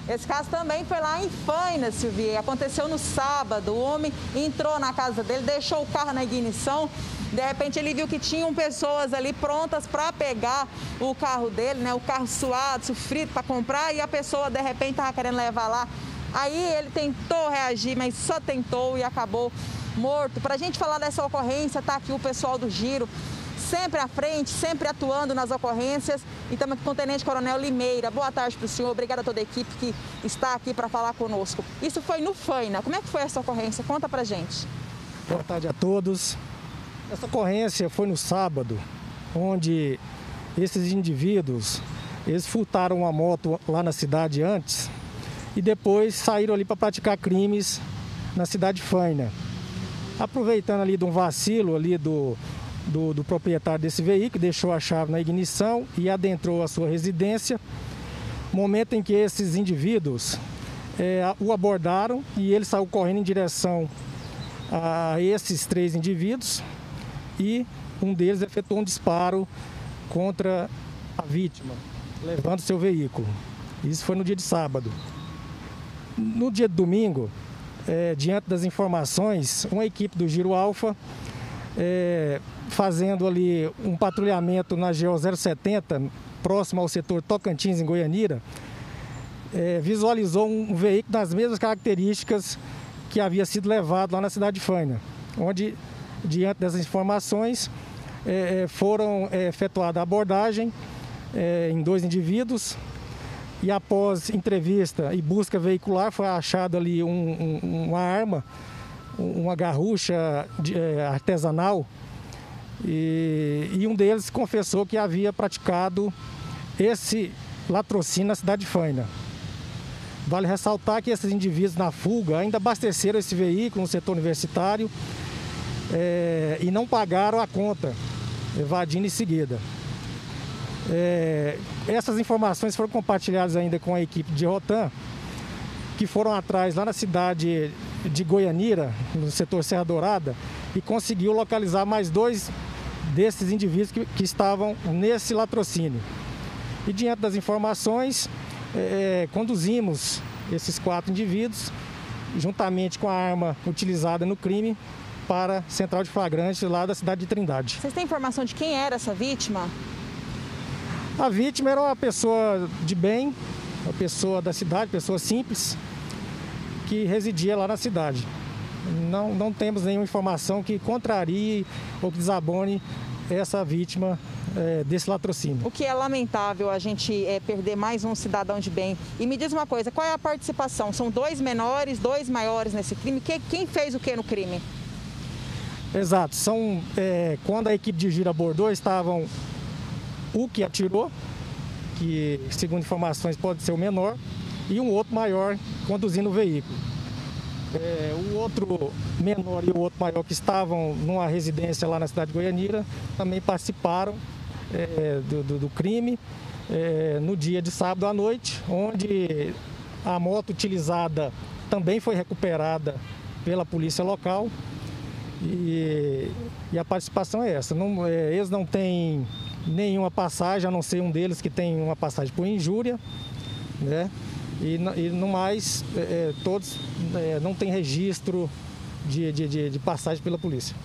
Esse caso também foi lá em Faina, Silvia. Aconteceu no sábado. O homem entrou na casa dele, deixou o carro na ignição. De repente ele viu que tinham pessoas ali prontas para pegar o carro dele, né? O carro suado, sofrido para comprar, e a pessoa de repente estava querendo levar lá. Aí ele tentou reagir, mas só tentou e acabou morto. Para a gente falar dessa ocorrência, está aqui o pessoal do Giro, sempre à frente, sempre atuando nas ocorrências. E estamos aqui com o Tenente Coronel Limeira. Boa tarde para o senhor, obrigada a toda a equipe que está aqui para falar conosco. Isso foi no Faina. Como é que foi essa ocorrência? Conta para gente. Boa tarde a todos. Essa ocorrência foi no sábado, onde esses indivíduos, eles furtaram uma moto lá na cidade antes e depois saíram ali para praticar crimes na cidade de Faina. Aproveitando ali de um vacilo ali do proprietário desse veículo, deixou a chave na ignição e adentrou a sua residência. Momento em que esses indivíduos o abordaram e ele saiu correndo em direção a esses 3 indivíduos e um deles efetuou um disparo contra a vítima, levando seu veículo. Isso foi no dia de sábado. No dia de domingo, diante das informações, uma equipe do Giro Alfa, fazendo ali um patrulhamento na GO 070, próximo ao setor Tocantins, em Goianira, visualizou um veículo das mesmas características que havia sido levado lá na cidade de Faina, onde, diante dessas informações, foram efetuada a abordagem em 2 indivíduos e após entrevista e busca veicular foi achado ali uma arma, uma garrucha artesanal, e um deles confessou que havia praticado esse latrocínio na cidade de Faina. Vale ressaltar que esses indivíduos na fuga ainda abasteceram esse veículo no setor universitário e não pagaram a conta, evadindo em seguida. Essas informações foram compartilhadas ainda com a equipe de Rotan, que foram atrás lá na cidade de Goianira, no setor Serra Dourada, e conseguiu localizar mais 2 desses indivíduos que estavam nesse latrocínio. E diante das informações, conduzimos esses 4 indivíduos, juntamente com a arma utilizada no crime, para a central de flagrantes lá da cidade de Trindade. Vocês têm informação de quem era essa vítima? A vítima era uma pessoa de bem, uma pessoa da cidade, pessoa simples, que residia lá na cidade. Não temos nenhuma informação que contrarie ou que desabone essa vítima desse latrocínio. O que é lamentável a gente perder mais um cidadão de bem. E me diz uma coisa, qual é a participação? São 2 menores, 2 maiores nesse crime? Quem fez o que no crime? Exato. Quando a equipe de Giro abordou, estavam o que atirou, que segundo informações pode ser o menor, e um outro maior conduzindo o veículo. O outro menor e o outro maior que estavam numa residência lá na cidade de Goianira também participaram do crime no dia de sábado à noite, onde a moto utilizada também foi recuperada pela polícia local e a participação é essa. Eles não têm nenhuma passagem, a não ser um deles que tem uma passagem por injúria, né? E no mais, todos não têm registro de passagem pela polícia.